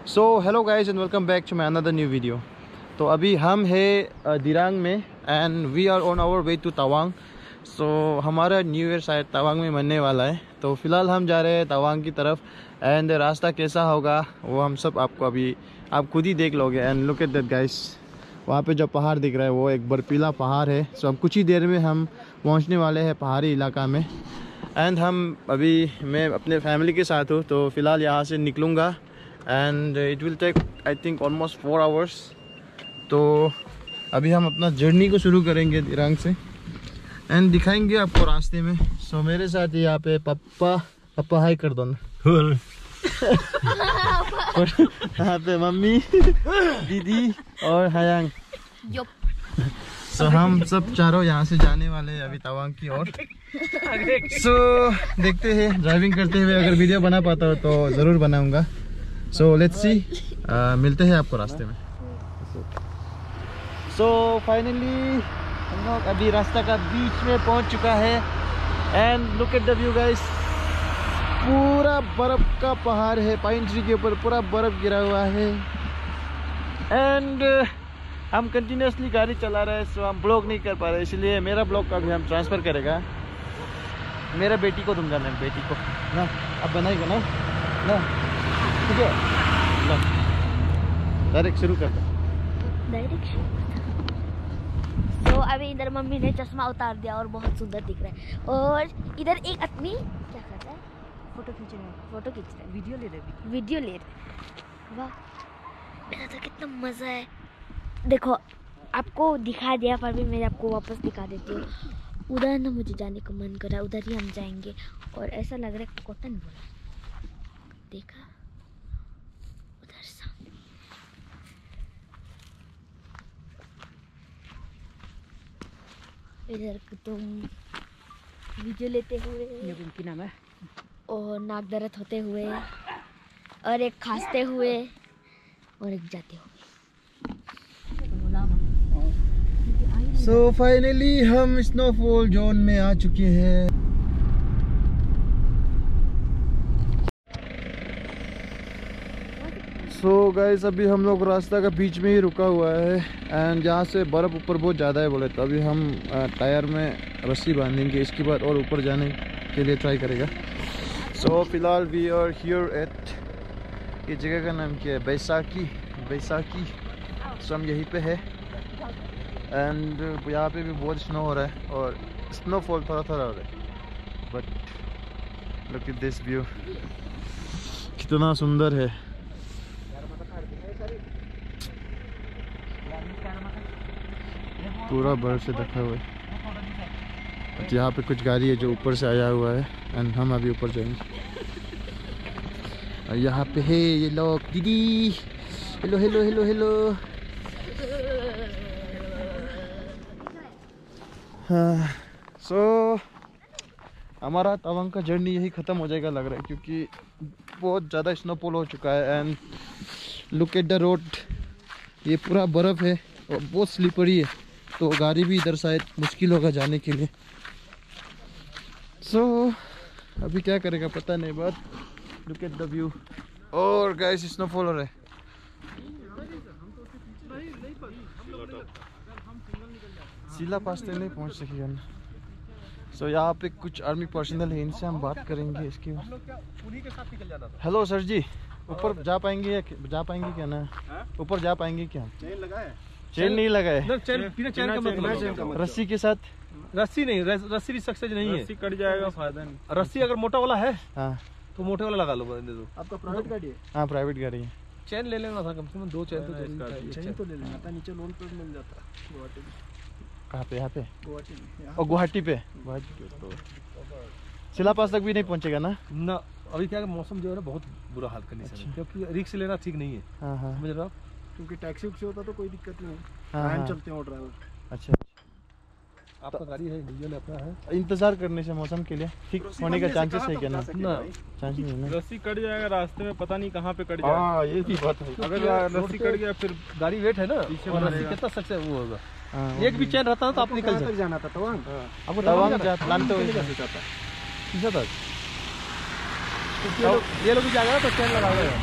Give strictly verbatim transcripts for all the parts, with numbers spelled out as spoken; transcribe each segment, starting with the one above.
So hello guys and welcome back to my another new video. तो अभी हम है दिरांग में and we are on our way to Tawang. So हमारा new year शायद तवांग में मनने वाला है, तो फिलहाल हम जा रहे हैं तवांग की तरफ। एंड रास्ता कैसा होगा वो हम सब आपको अभी आप खुद ही देख लोगे। And look at that guys, वहाँ पे जो पहाड़ दिख रहा है वो एक बर्फीला पहाड़ है। सो अब कुछ ही देर में हम पहुँचने वाले हैं पहाड़ी इलाका में। एंड हम अभी मैं अपने फैमिली के साथ हूँ, तो फ़िलहाल यहाँ से निकलूँगा and it will take I think almost four hours. तो अभी हम अपना जर्नी को शुरू करेंगे दिरांग से एंड दिखाएंगे आपको रास्ते में। सो so, मेरे साथ यहाँ पे पापा पापा हाई कर दो ना। और यहाँ पे मम्मी, दीदी और हयांग। सो so, हम सब चारों यहाँ से जाने वाले हैं अभी तवांग की ओर। सो so, देखते हैं ड्राइविंग करते हुए अगर वीडियो बना पाता हो तो ज़रूर बनाऊंगा। सो लेट्स सी, मिलते हैं आपको रास्ते में। सो फाइनली हम लोग अभी रास्ता का बीच में पहुंच चुका है and look at the view guys, पूरा बर्फ का पहाड़ है। पाइन ट्री के ऊपर पूरा बर्फ गिरा हुआ है एंड हम कंटिन्यूसली गाड़ी चला रहे हैं। सो हम ब्लॉग नहीं कर पा रहे, इसलिए मेरा ब्लॉग का भी हम ट्रांसफ़र करेगा। मेरा बेटी को दूंगा, मैं बेटी को ना अब बनाएगा ना ना ठीक है ना। डायरेक्ट शुरू करते डायरेक्ट तो अभी इधर मम्मी ने चश्मा उतार दिया और बहुत सुंदर दिख रहा है। और इधर एक आदमी क्या कर रहा है? फोटो खींच रहा है। फोटो खींच रहा है, वीडियो ले रहा है, वीडियो ले रहा है। वाह, मेरा तो कितना मज़ा है। देखो आपको दिखा दिया, पर भी मैं आपको वापस दिखा देती हूँ। उधर ना मुझे जाने का मन कर रहा है, उधर ही हम जाएंगे। और ऐसा लग रहा है कॉटन बोला, देखा उधर सामने। इधर तुम वीडियो लेते हुए, उनकी नाम है, और नाक दर्द होते हुए, और एक खांसते हुए, और एक जाते हुए। सो फाइनली हम स्नोफॉल जोन में आ चुके हैं। सो so गाइस, अभी हम लोग रास्ता का बीच में ही रुका हुआ है एंड यहाँ से बर्फ़ ऊपर बहुत ज़्यादा है बोले, तो अभी हम टायर में रस्सी बांधेंगे, इसके बाद और ऊपर जाने के लिए ट्राई करेगा। सो so, फिलहाल वी आर हियर एट, ये जगह का नाम क्या है? बैसाखी बैसाखी सो हम यहीं पे है एंड यहाँ पे भी बहुत स्नो हो रहा है और स्नोफॉल थोड़ा थोड़ा हो रहा है। But look at this view, कितना सुंदर है। पूरा बर्फ से ढका हुआ है। यहाँ पे कुछ गाड़ी है जो ऊपर से आया हुआ है एंड हम अभी ऊपर जाएंगे। और यहाँ पे है ये लोग, दीदी हेलो हेलो हेलो हेलो। हाँ, सो हमारा तवांग का जर्नी यही ख़त्म हो जाएगा लग रहा है, क्योंकि बहुत ज़्यादा स्नोफॉल हो चुका है and look at the road, ये पूरा बर्फ़ है और बहुत स्लिपरी है, तो गाड़ी भी इधर शायद मुश्किल होगा जाने के लिए। सो so, अभी क्या करेगा पता नहीं, but look at the view. और गाइस स्नोफॉल हो रहा है। सीला पास तक नहीं पहुंच सकेगा ना। सो so, यहाँ पे कुछ आर्मी पर्सनल है, इनसे हम बात करेंगे इसके बाद। हेलो सर जी, ऊपर जा पाएंगे या जा पाएंगे क्या ना? ऊपर जा पाएंगे क्या? चेन लगा है? चेन नहीं लगा है, चेन, बिना चेन का मतलब रस्सी के साथ। रस्सी नहीं, रस्सी भी सक्सेस नहीं है, रस्सी कट जाएगा, फायदा नहीं। रस्सी अगर मोटा वाला है हाँ तो मोटे वाला लगा लो। बंदे दो, आपका प्राइवेट गाड़ी है? हाँ प्राइवेट गाड़ी है। चेन ले लेना था, कम से कम दो चेन तो चेन तो ले लेना था, नीचे लोन पे मिल जाता है गुवाहाटी में। कहाँ पे? यहाँ पे गुवाहाटी में। और गुवाहाटी पे गुवाहाटी पे तो सिला पास तक भी नहीं पहुँचेगा ना? ना अभी क्या है, मौसम जो है ना बहुत बुरा हाल कंडीशन है, क्योंकि रिस्क लेना ठीक नहीं है। हाँ हाँ, समझ रहे हो आप? क्योंकि टैक्सी उक्सी होता तो कोई दिक्कत नहीं, हाँ, टाइम हाँ। चलते हैं ड्राइवर। अच्छा, आपका गाड़ी है, डीजल अपना है, इंतजार करने से मौसम के लिए ठीक होने का चांसेस है क्या ना? ना चांस नहीं है ना? रस्सी कट जाएगा रास्ते में, पता नहीं कहाँ पे कट जाएगा। हाँ ये भी बात है। अगर रस्सी कट गया फिर गाड़ी वेट है ना, पीछे और रस्सी मारेगा। कितना सक्सेस वो होगा। हाँ, एक भी चैन रहता ना तो आप निकल जाते। जाना था तवांग, आपको तवांग जा प्लान तो सोचा था। किसा तक ये लोग भी जाएगा तो चैन लगा हुआ है।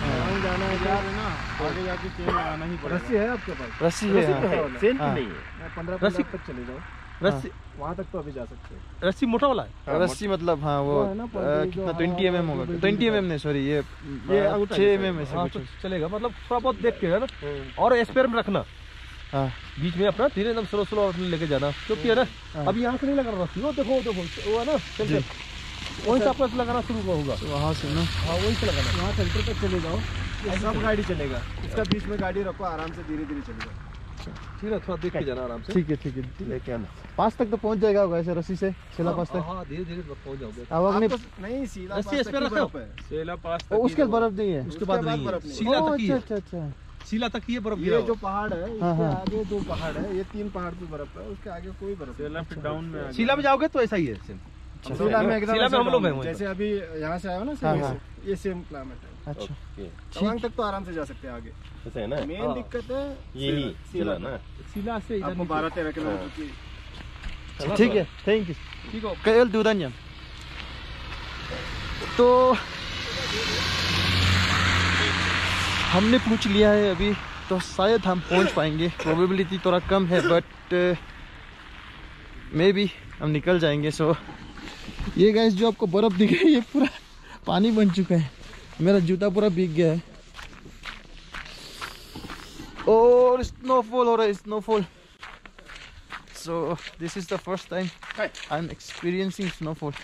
तवांग जाना है यार ना, आगे जाके चेन लगाना ही पड़ेगा। रस्सी है आपके पास? रस्सी है, हाँ। चेन हाँ। नहीं है। पंद्रह रस्सी पंद्रह तक चले जाओ, रस्सी वहाँ तक तो अभी जा सकते हैं। रस्सी मोटा वाला है। हाँ, रस्सी मतलब हाँ वो वो है ना, अ, पंद्रह कितना जो ट्वेंटी एम एम होगा, हवा- ट्वेंटी एम एम नहीं सॉरी ये ये अंगूठा छः एम जैसा एम ऐसे हाँ कुछ। तो चलेगा, मतलब थोड़ा बहुत देख के है ना, और स्पेयर में रखना हाँ बीच में अपना, धीरे एकदम स्लो स्लो अपने लेके जाना, क्योंकि है ना हाँ। अभी यहाँ से नहीं लगाना रस्सी, वो देखो देखो वो है ना सेंटर, वहीं से आपको लगाना शुरू होगा। तो वहाँ से ना हाँ वहीं से लगाना। वहाँ सेंटर तक चले जाओ, ये सब गाड़ी चलेगा, इसका बीच में गाड़ी रखो, आराम से धीरे धीरे चलेगा। ठीक है, थोड़ा देख के जाना आराम से, ठीक है ठीक है। लेके आना। पास तक तो पहुँच जाएगा होगा ऐसे रस्सी से, सेला पास तक। हाँ धीरे धीरे पहुँच जाओगे। आवाग आप नहीं, तो नहीं सीधा रस्सी पास इस तक पे ही रखो। बर्फ है। सेला पास ओ, उसके बाद बर्फ नहीं है। उसके बाद उसके बाद नहीं बर्फ है, नहीं है। सीला ओ, तक ही अच्छा है, अच्छा अच्छा। सीला तक ही है बर्फ गिरा ये हुआ। जो पहाड़ है, इसके हाँ, हाँ। आगे दो पहाड़ है, ये तीन पहाड़ पे बर्फ है, उसके आगे कोई बर्फ नहीं। लेफ्ट डाउन में सीला में जाओगे तो ऐसा ही है सेम। सीला में एकदम सीला में ऐसे हम लोग down हैं है। वहीं जैसे अभी यहाँ से आए हो ना, हाँ, सेम हाँ। ऐसे, ये सेम क्लाइमेट है। अच्छा तवांग तक तो आराम से जा सकते हैं आगे। ऐसा है ना, मेन हाँ। दिक्कत है ये नहीं सीला चला ना। सीला से इधर आपको नीचे। बारह तेरह किलोमीटर की चला ठीक तो। है, थैंक यू। ठीक हो। कल दूधन्या तो हमने पूछ लिया है अभी, तो शायद हम पहुंच पाएंगे, प्रोबेबिलिटी थोड़ा कम है, बट मे बी हम निकल जाएंगे। सो ये गाइस जो आपको बर्फ़ दिख रही है, ये पूरा पानी बन चुका है, मेरा जूता पूरा भीग गया है और स्नोफॉल हो रहा है, snowfall. So this is the first time I am experiencing snowfall.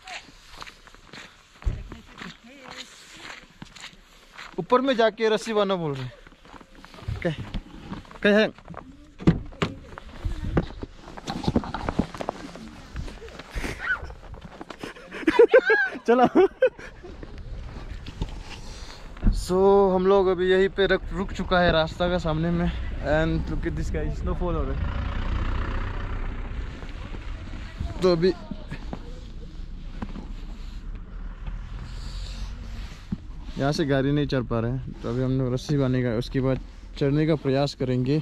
ऊपर में जाके रस्सी बांधना बोल रहे हैं, क्या है? चलो सो so, हम लोग अभी यहीं पे रुक रुक चुका है रास्ता का सामने में, and look at this guys, snowfall हो रहा है। तो अभी यहाँ से गाड़ी नहीं चल पा रहे हैं, तो अभी हम लोग रस्सी बांधने का, उसके बाद चढ़ने का प्रयास करेंगे।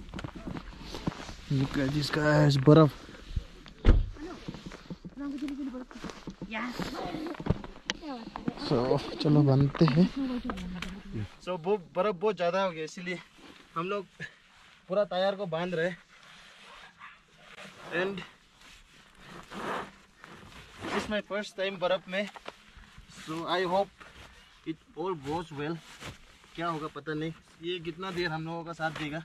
लुक एट दिस गाइस, बर्फ। सो so, चलो बनते हैं। सो so, बर्फ बहुत ज़्यादा हो गया, इसीलिए हम लोग पूरा टायर को बांध रहे हैं। And this my first time बर्फ में, so I hope it all goes well. क्या होगा पता नहीं, ये कितना देर हम लोगों का साथ देगा।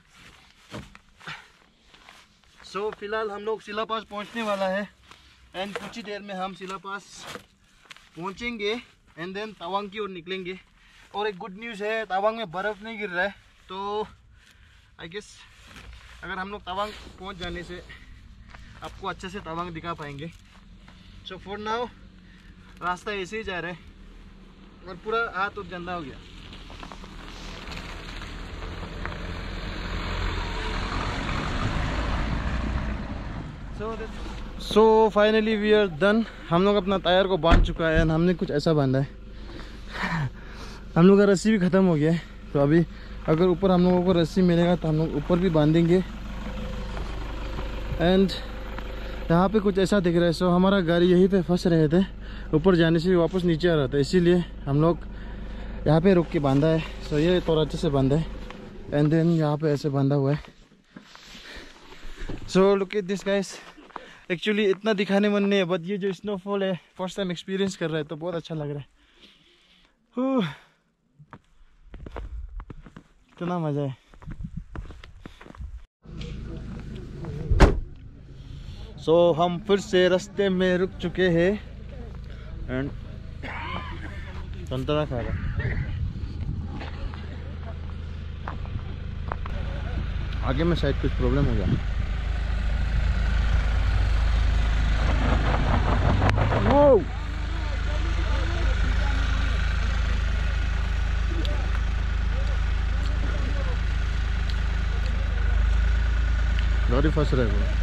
सो so, फिलहाल हम लोग सिला पास पहुँचने वाला है, एंड कुछ ही देर में हम सिला पास पहुँचेंगे एंड देन तवांग की ओर निकलेंगे। और एक गुड न्यूज़ है, तवांग में बर्फ़ नहीं गिर रहा है, तो आई गेस अगर हम लोग तवांग पहुँच जाने से आपको अच्छे से तवांग दिखा पाएंगे। सो फॉर नाउ रास्ता ऐसे ही जा रहा है और पूरा हाथ और गंदा हो गया। So finally we are done. हम लोग अपना टायर को बांध चुका है, एंड हमने कुछ ऐसा बांधा है हम लोग का रस्सी भी ख़त्म हो गया है, तो अभी अगर ऊपर हम लोगों को रस्सी मिलेगा तो हम लोग ऊपर भी बांधेंगे। एंड यहाँ पे कुछ ऐसा दिख रहा है, सो हमारा गाड़ी यहीं पे फंस रहे थे, ऊपर जाने से भी वापस नीचे आ रहा था, इसीलिए हम लोग यहाँ पे रुक के बांधा है। सो ये थोड़ा अच्छे से बांधा है, एंड देन यहाँ पे ऐसे बांधा हुआ है। So look at this guys, actually इतना दिखाने मन नहीं है, बट ये जो स्नोफॉल है फर्स्ट टाइम एक्सपीरियंस कर रहा है, तो बहुत अच्छा लग रहा है। कितना मज़ा है। सो so, हम फिर से रास्ते में रुक चुके हैं, एंड संतरा खा रहा। आगे में शायद कुछ प्रॉब्लम हो गया। Whoa! गाड़ी फंस रहा है वो।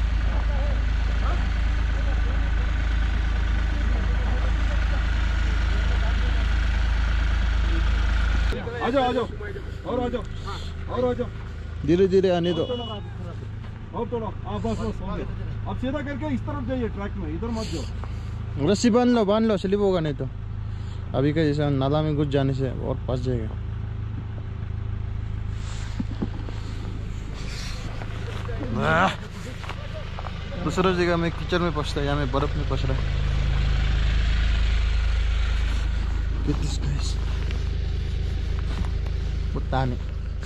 आ जाओ आ जाओ और आ जाओ और आ जाओ, धीरे धीरे आने दो। और थोड़ा, हाँ बस बस हो गया। अब सीधा करके इस तरफ जाइए, ट्रैक में इधर मत जाओ। रस्सी बांध लो बांध लो, स्लिप होगा नहीं तो। अभी का जैसे नाला में घुस जाने से और फंस जाएगा। दूसरा जगह में कीचड़ में फंसता है, यहाँ में बर्फ में फंस रहा है। पता नहीं।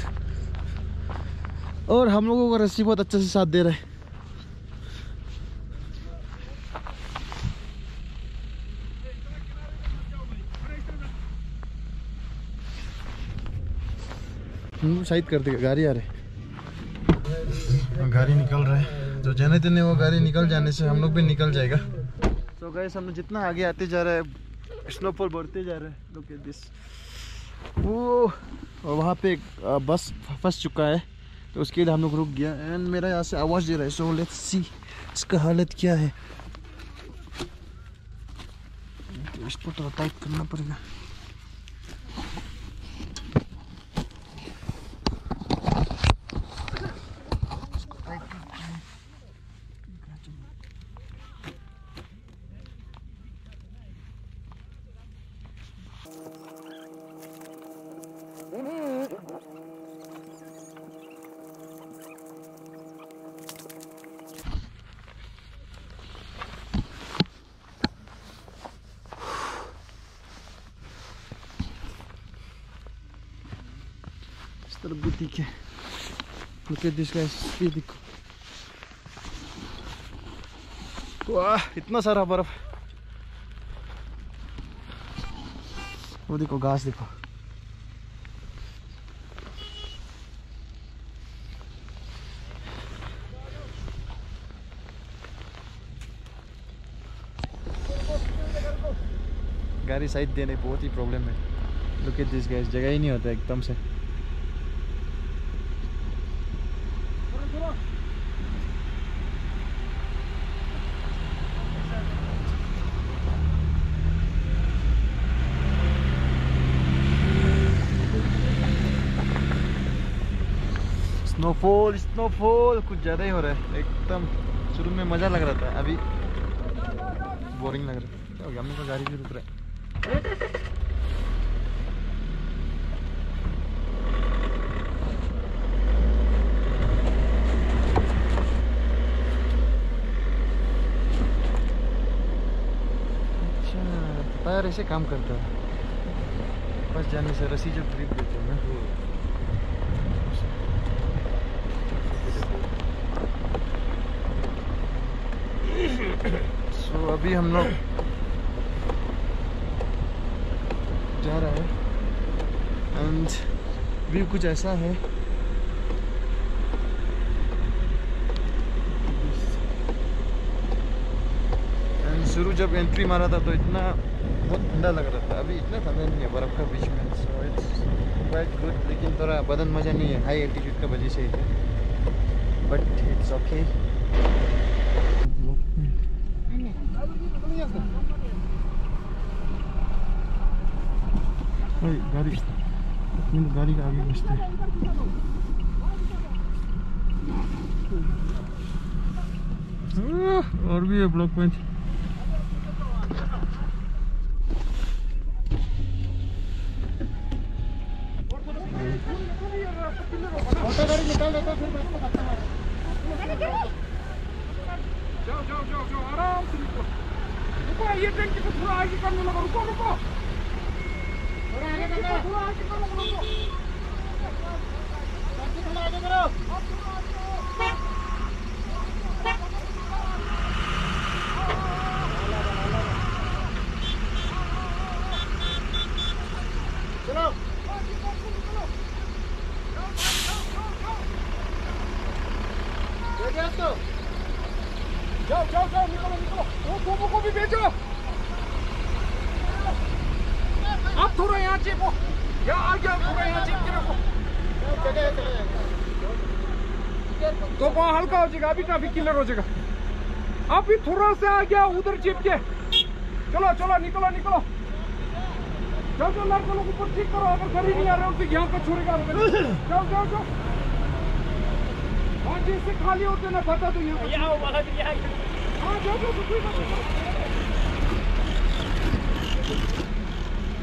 और हम लोगों को रस्सी बहुत अच्छे से साथ दे रहा है। शायद कर देगा, गाड़ी आ रही है, गाड़ी निकल रहा है। तो जाने देने वो गाड़ी निकल जाने से हम लोग भी निकल जाएगा। तो गाइस हम लोग जितना आगे आते जा रहा है स्नोफॉल बढ़ते जा रहा है। Look at this. वो और वहाँ पे एक बस फंस चुका है, तो उसके लिए हम लोग रुक गया। एंड मेरा यहाँ से आवाज़ दे रहा है, सो लेट्स सी इसका हालत क्या है। तो इसको तो टाइट करना पड़ेगा। तरफ भी ठीक है। Look at this guys, ये देखो, वाह इतना सारा बर्फ। वो देखो घास देखो। गाड़ी साइड देने बहुत ही प्रॉब्लम है। Look at this guys, जगह ही नहीं होता एकदम से। स्नोफॉल स्नोफॉल कुछ ज़्यादा ही हो रहा है एकदम। शुरू में मज़ा लग रहा था, अभी बोरिंग लग रहा है। क्या हो गया, हम लोग का गाड़ी भी रुक रहा है। अच्छा टायर ऐसे काम करता है, बस जाने से रस्सी जब ट्रिप देते हैं ना। सो so, अभी हम लोग जा रहा है एंड व्यू कुछ ऐसा है। एंड शुरू जब एंट्री मारा था तो इतना बहुत ठंडा लग रहा था, अभी इतना ठंडा नहीं है बर्फ का बीच में। सो इट्स क्वाइट गुड, लेकिन थोड़ा बदन मजा नहीं है, हाई एल्टीट्यूड का वजह से है, बट इट्स ओके। गाड़ी गाड़ी का आगे बचते हैं। और भी है ब्लॉक पॉइंट। गाड़ी निकाल देता फिर जाओ जाओ जाओ जाओ आराम से रुको रुको। ये टैंक को थोड़ा आगे करने लगा, रुको रुको थोड़ा आगे करो, थोड़ा आगे करो, रुको थोड़ा आगे करो। चलो तो जाओ जाओ जाओ निकलो निकलो। वो गोबो को भी भेजो। आप थोड़ा यहाँ चिपो, यहाँ आ गया, थोड़ा यहाँ चिप के रखो। तो वहाँ हल्का हो जाएगा, अभी ट्रैफिक क्लियर हो जाएगा। आप भी थोड़ा सा आ गया उधर चिप के। चलो चलो निकलो निकलो, जाओ जाओ लड़के लोग ऊपर ठीक करो। अगर घर ही नहीं आ रहे हो तो यहाँ पे छोड़ेगा। जाओ जाओ जाओ, और जिससे खाली होते ना बता दो यहाँ। यहाँ वाला भी यहाँ। हाँ जाओ जाओ कोई बात नहीं।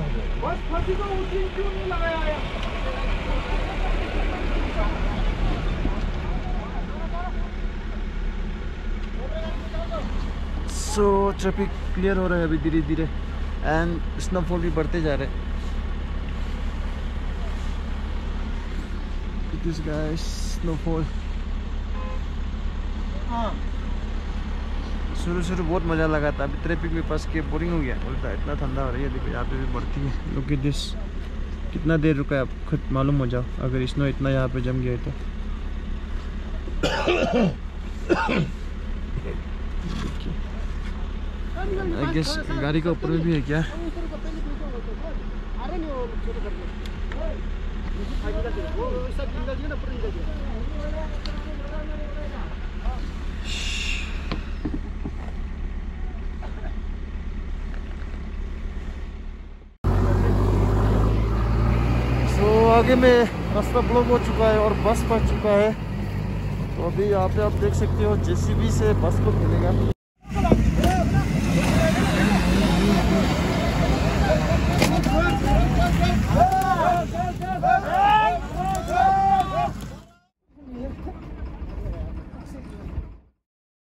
सो ट्रैफिक क्लियर हो रहा है अभी धीरे धीरे एंड स्नोफॉल भी बढ़ते जा रहे हैं। This guys snowfall. शुरू शुरू बहुत मज़ा लगा था, अभी ट्रैफिक में फंस के बोरिंग हो गया। उल्टा इतना ठंडा हो रही है, देखो यहाँ पे भी बढ़ती है। लुक एट दिस, कितना देर रुका है आप खुद मालूम हो जाओ अगर स्नो इतना यहाँ पे जम गया है तो। आई गेस गाड़ी का ऊपर में भी है क्या? तो आगे में रास्ता ब्लॉक हो चुका है और बस पड़ चुका है। तो अभी यहाँ पे आप देख सकते हो जेसीबी से बस को मिलेगा।